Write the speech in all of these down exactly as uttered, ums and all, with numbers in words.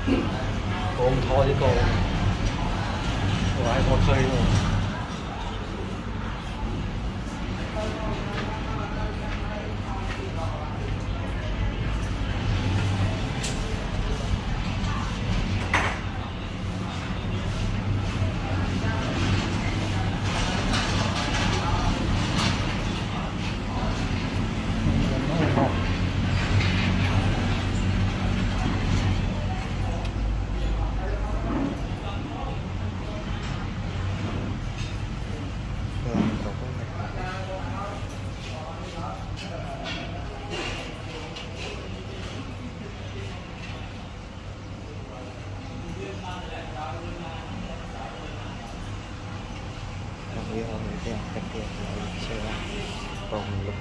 ôm thôi chứ cô của ai một khơi rồi Video itu yang ketiga saya pengelum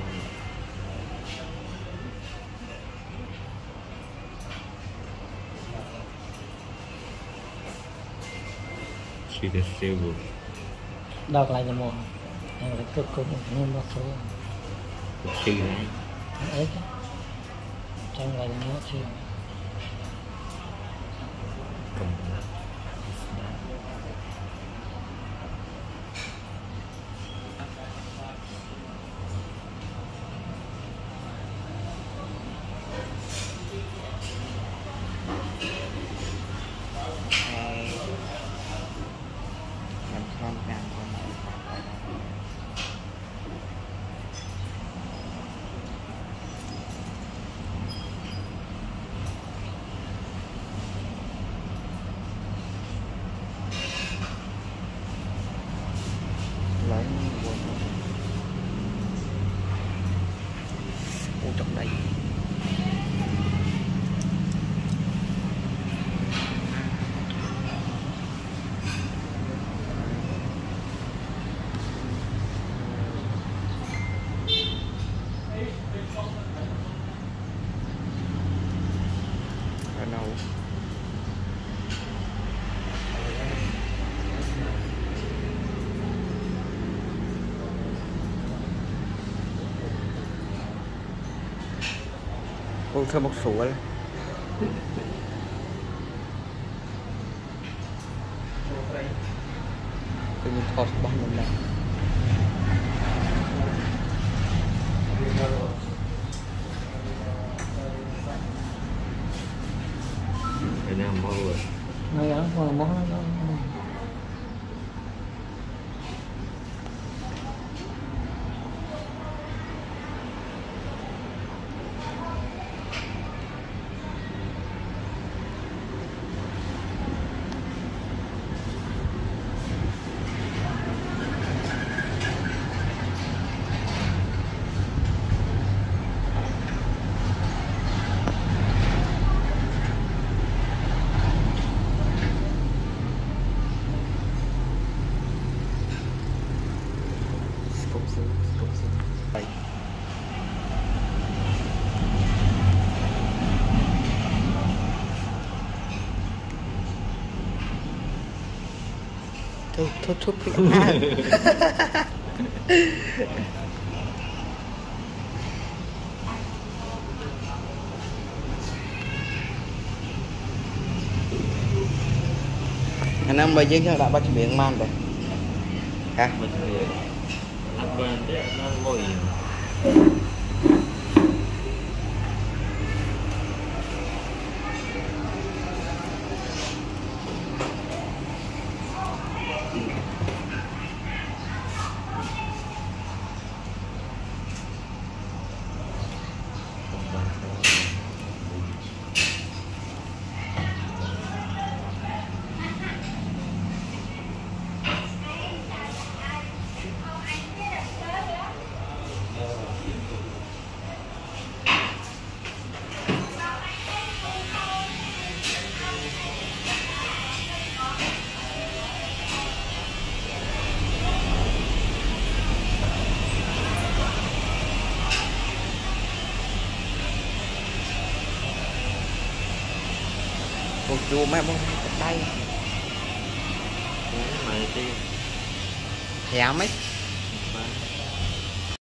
sudah sibuk đọc lại một em phải cực cực nhưng mà số suy này ấy trong lại nó chưa lấy một trong đây ở đâu cô thêm một số đấy tự nhiên thọt băng lên này cái nào mua rồi này đó còn món đó thôi thôi thôi bị ăn anh em bây giờ đã bắt miệng man rồi hả mình thì ăn bên đấy nó ngồi một chùa mẹ bông đây mày đi thèm ấy Vâng.